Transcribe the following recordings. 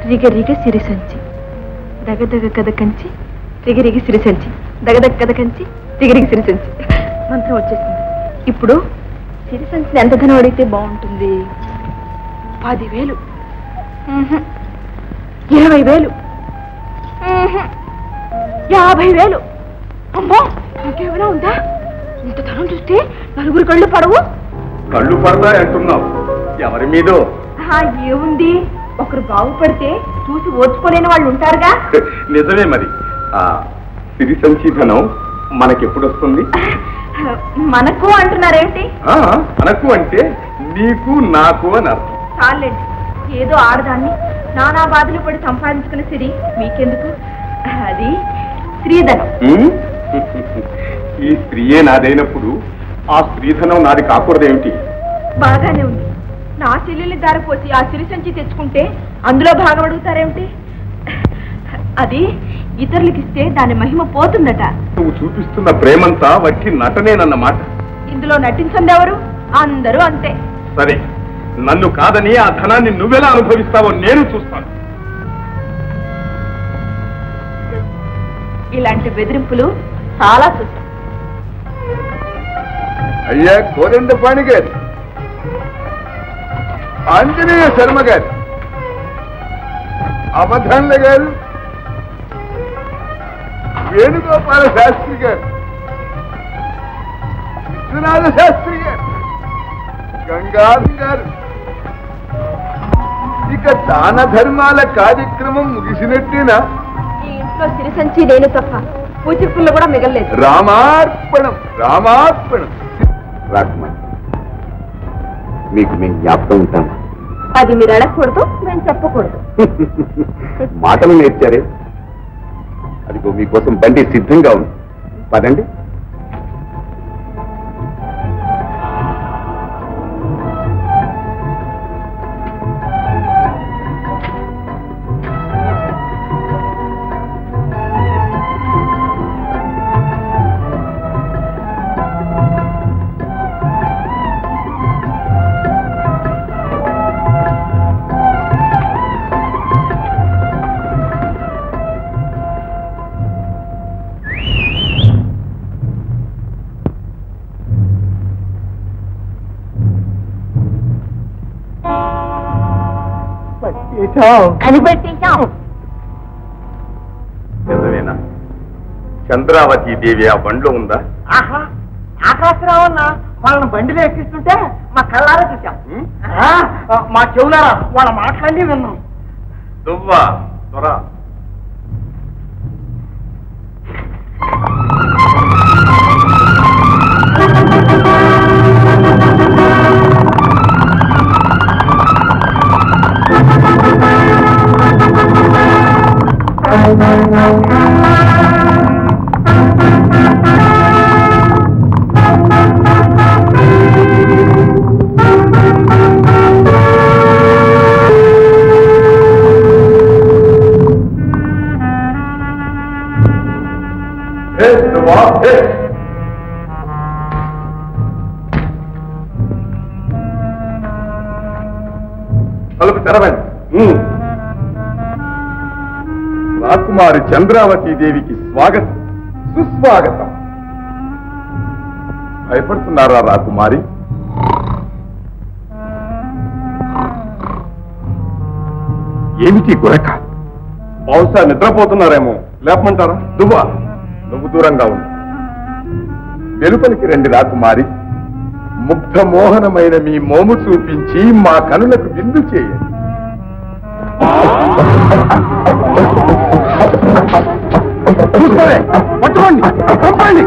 రిగరిగ సిరిసంచి దగదగ కథ కంచి రిగరిగి సిరిసంచి దగదగ కథ కంచి రిగరిగి సిరిసంచి మంత్రం వచ్చేసింది. ఇప్పుడు సిరిసంచిని ఎంత ధనం అడిగితే బాగుంటుంది? 10,000, 20,000, 50,000. అమ్మో, ఇంకేమైనా ఉందా? ఇంత ధనం చూస్తే నలుగురు కళ్ళు పడవు. కళ్ళు పడతాయి అంటున్నావు, ఎవరి మీదో? ఏముంది, ఒకరు బాగుపడితే చూసి ఓర్చుకోలేని వాళ్ళు ఉంటారుగా. నిజమే. మరి ఆ సిరి సంచీధనం మనకెప్పుడు వస్తుంది? మనకు అంటున్నారేమిటి? మనకు అంటే నీకు నాకు అని అర్థం. చాలండి, ఏదో ఆడదాన్ని నానా బాధలు పడి సంపాదించుకున్న సిరి మీకెందుకు? అది స్త్రీధనం. ఈ స్త్రీయే నాదైనప్పుడు ఆ స్త్రీధనం నాది కాకూడదేమిటి? బాగానే ఉంది. నా చెల్లెల్ని దారిపోసి ఆ సిరి సంచి తెచ్చుకుంటే అందులో భాగం అడుగుతారేమిటి? అది ఇతరులకి ఇస్తే దాని మహిమ పోతుందట. నువ్వు చూపిస్తున్న ప్రేమంతా వట్టి నటనేనన్నమాట. ఇందులో నటించండి ఎవరు? అందరూ అంతే. సరే, నన్ను కాదని ఆ ధనాన్ని నువ్వెలా అనుభవిస్తావో నేను చూస్తాను. ఇలాంటి బెదిరింపులు చాలా చూస్తాం. అయ్యా కోదండపాణి గారు, ఆంజనేయ శర్మ గారు, అవధాన్ల గారు, వేణుగోపాల శాస్త్రి గారు, విశ్వనాథ శాస్త్రి గారు, గంగాధర్ గారు, ఇక దాన ధర్మాల కార్యక్రమం ముగిసినట్టేనా? ఈ ఇంట్లో సిరి సంచి నేను తప్ప పూచిప్పుల్లో కూడా మిగలలేదు. రామార్పణం, రామార్పణం. రాకుమారి, మీకు మేము జ్ఞాపకం ఉంటాము. అది మీరు అడగకూడదు, మేము చెప్పకూడదు. మాటలు నేర్చారే, అదిగో మీకోసం బండి సిద్ధంగా ఉంది. పదండి. నిజమేనా? చంద్రావతి దేవి ఆ బండిలో ఉందా? ఆకాశరావన్న వాళ్ళని బండిలో ఎక్కిస్తుంటే మా కళ్ళారా చూసాం, మా చెవులారా వాళ్ళ మాటలన్నీ విన్నాం. దువ్వా త్వర. తలుపు తెరవండి. రాకుమారి చంద్రావతి దేవికి స్వాగతం, సుస్వాగతం. భయపడుతున్నారా రాకుమారి? ఏమిటి గురక? బహుశా నిద్రపోతున్నారేమో, లేపమంటారా? దువ్వా, నువ్వు దూరంగా ఉండు. వెలుపలికి రండి రాకుమారి. ముగ్ధ మోహనమైన మీ మోము చూపించి మా కనులకు విందు చేయండి. పట్టుకోండి, పంపండి.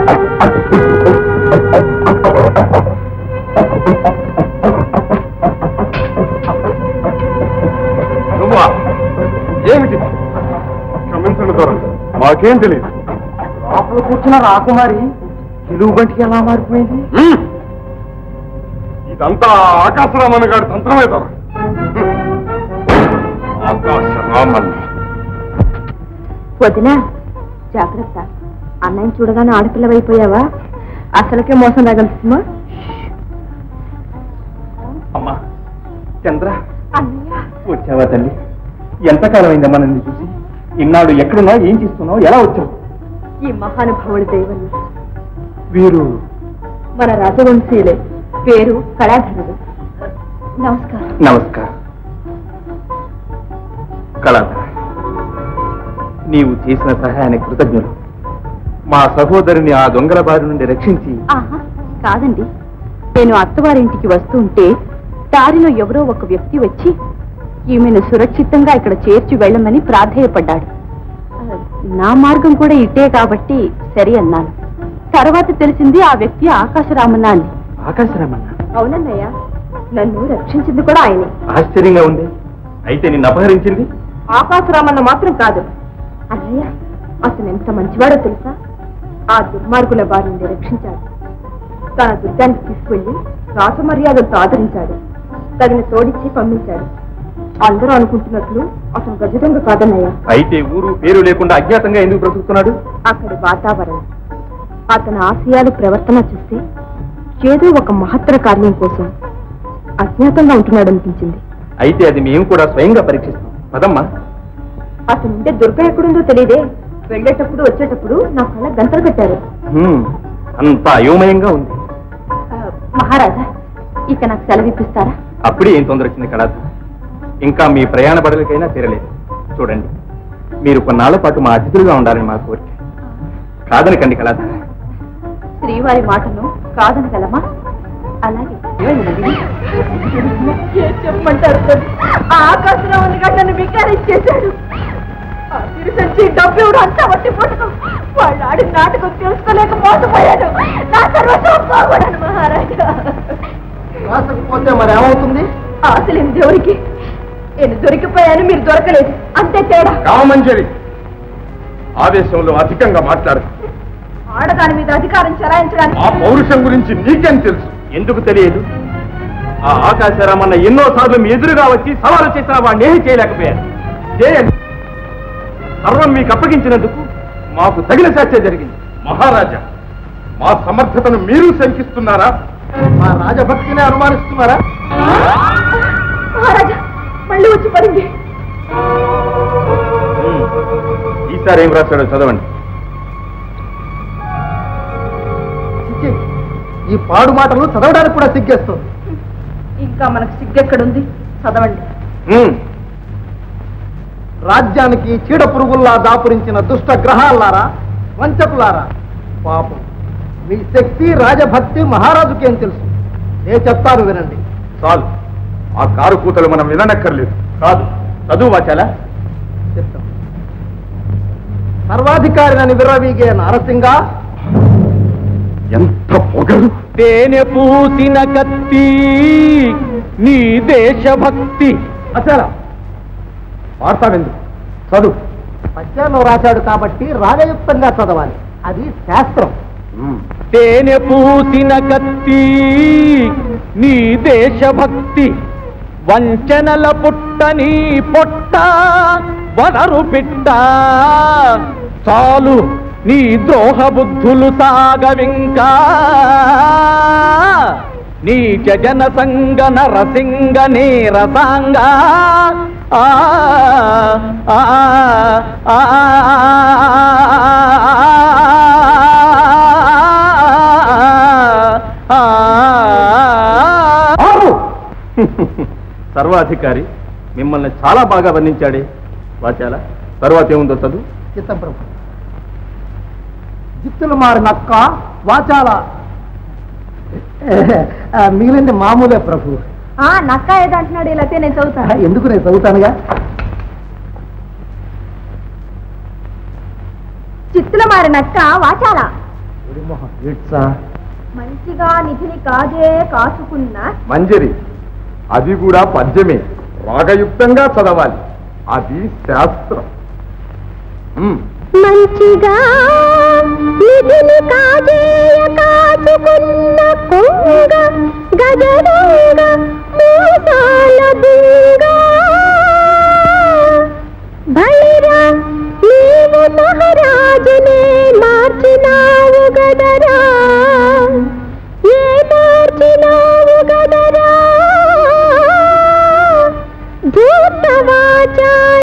నువ్వా? ఏమిటి? క్షమించండి దొర, మాకేం తెలియదు. లోపల కూర్చున్న రాకుమారి తెలుగు బంటికి ఎలా మారిపోయింది? ఇదంతా ఆకాశరామన్న గారి తంత్రమే దొర. ఆకాశరామన్న. వదినా జాగ్రత్త, అన్నయ్య చూడగానే ఆడపిల్లవైపోయావా? అసలుకే మోసం రాగలుగుతుందా? అమ్మా చంద్ర, అన్నయ్య వచ్చావా తల్లి? ఎంతకాలం అయిందమ్మా నన్ను చూసి? ఇన్నాడు ఎక్కడున్నావు, ఏం చేస్తున్నావు, ఎలా వచ్చావు? ఈ మహానుభావుడి దైవం వీరు మన రాజవంశీయులే, పేరు కళాధరుడు. నమస్కారం. నమస్కారం. కళాధర, నీవు చేసిన సహాయానికి కృతజ్ఞులు. మా సహోదరుని ఆ దొంగల బారి నుండి రక్షించి. ఆహా, కాదండి, నేను అత్తవారింటికి వస్తూ ఉంటే దారిలో ఎవరో ఒక వ్యక్తి వచ్చి ఈమెను సురక్షితంగా ఇక్కడ చేర్చి వెళ్ళమని ప్రాధేయపడ్డాడు. నా మార్గం కూడా ఇట్టే కాబట్టి సరి అన్నాను. తర్వాత తెలిసింది ఆ వ్యక్తి ఆకాశరామన్న అని. ఆకాశరామన్న? అవునన్నయ్య, నన్ను రక్షించింది కూడా ఆయనే. ఆశ్చర్యంగా ఉంది. అయితే నిన్ను అపహరించింది ఆకాశరామన్న మాత్రం కాదు అన్నయ్య. అతను ఎంత మంచివాడో తెలుసా? ఆ దుర్మార్గుల బారి నుండి రక్షించాడు. తన దుర్గానికి తీసుకువెళ్లి రాసమర్యాదలతో ఆదరించాడు. తగిన తోడిచ్చి పంపించాడు. అందరూ అనుకుంటున్నట్లు అతను గజదొంగ కాదన్నయ్య. అయితే ఊరు పేరు లేకుండా అజ్ఞాతంగా ఎందుకు బ్రతుకుతున్నాడు? అక్కడి వాతావరణం, అతని ఆశయాలు, ప్రవర్తన చూస్తే ఏదో ఒక మహత్తర కార్యం కోసం అజ్ఞాతంగా ఉంటున్నాడు అనిపించింది. అయితే అది మేము కూడా స్వయంగా పరీక్షిస్తాం. పదమ్మా. అతనుంటే దుర్గ ఎక్కడుందో తెలియదే. వెళ్ళేటప్పుడు వచ్చేటప్పుడు నా కళ్ళ గంటలు కట్టారు. అంత అయోమయంగా ఉంది. మహారాజా, ఇక నాకు సెలవిప్పిస్తారా? అప్పుడే ఏం తొందర వచ్చింది కళాధర? ఇంకా మీ ప్రయాణ బడులకైనా తీరలేదు. చూడండి, మీరు కొన్నాళ్ల పాటు మా అతిథులుగా ఉండాలని మా కోరిక. కాదనకండి కళాధర. శ్రీవారి మాటను కాదనగలమా? అలాగే చెప్పమంటారు. ఆకాశరావుని గారు నన్ను వికారించేశాడు. డబ్బు ఎవరు అంతా వట్టి పట్టడం, వాళ్ళు ఆడిన నాటకం తెలుసుకోలేక మోసపోయాను. నా సర్వస్వం పోగొడాను మహారాజా. రాసకపోతే మరి ఏమవుతుంది? ఆశలేని దేవుడికి నేను దొరికిపోయాను, మీరు దొరకలేదు, అంతే తేడా. కామంజరి, ఆవేశంలో అధికంగా మాట్లాడు. ఆడదాని మీద అధికారం చెలాయించడానికి ఆ పౌరుషం గురించి నీకేం తెలుసు? ఎందుకు తెలియదు? ఆ ఆకాశరామన్న ఎన్నో సార్లు మీ ఎదురుగా వచ్చి సవాలు చేసిన వాడిని ఏమీ చేయలేకపోయారు. చేయండి. సర్వం మీకు అప్పగించినందుకు మాకు తగిన శాస్త్ర జరిగింది. మహారాజా, మా సమర్థతను మీరు శంకిస్తున్నారా? మా రాజభక్తిని అనుమానిస్తున్నారా? మహారాజా మళ్ళీ వచ్చి పడింది. ఈసారి ఏం రాశాడో చదవండి. ఈ పాడు మాటలు చదవడానికి కూడా సిగ్గేస్తుంది. ఇంకా మనకు సిగ్గెక్కడుంది? చదవండి. రాజ్యానికి చీడ పురుగుల్లా దాపురించిన దుష్ట గ్రహాలారా, వంచకులారా, పాపం మీ శక్తి రాజభక్తి మహారాజుకేం తెలుసు? నేను చెప్తాను, వినండి. చాలు, ఆ కారు కూతలు మనం విననక్కర్లేదు. కాదు, చదువు వాచాలా? చెప్తాం. సర్వాధికారిని విర్రవీగే నారసింగ, ఎంత పొగరు! తేనె పూసిన కత్తి నీ దేశభక్తి. అసలు వార్తావెందుకు? చదువు. పద్యాల్లో రాశాడు కాబట్టి రాగయుక్తంగా చదవాలి, అది శాస్త్రం. తేనె పూసిన కత్తి నీ దేశభక్తి, వంచనల పుట్ట నీ పొట్ట వదరు పిట్ట, చాలు నీ ద్రోహ బుద్ధులు సాగవింకా, నీచ జన సంగ నరసింగ నీరసాంగ. ఆ ఆ ఆ సర్వాధికారి మిమ్మల్ని చాలా బాగా వర్ణించాడే. వాచాల తర్వాత ఏముందో చదువు. చిత్తప్రభు, జిత్తులు మారి నక్క వాచాల, మిగిలింది మామూలే ప్రభు. నక్క ఏదో అంటున్నాడు, ఇలా నేను చదువుతాను. ఎందుకు, నేను చదువుతానుగా. చిత్తుల మారి నక్క వాచాల, ఇట్సా మంచిగా నిధిని కాజే కాచుకున్న మంజరి, అది కూడా పద్యమే, రాగయుక్తంగా చదవాలి, అది శాస్త్రం. మంచిగా నిధిని కాజేయ కాచుకున్న కొంగ గజదొంగ మోసాల దొంగ, బలిరా నీవు మహారాజునే మార్చినావు గదరా, ఏ మార్చినావు గదరా, భూతవాచ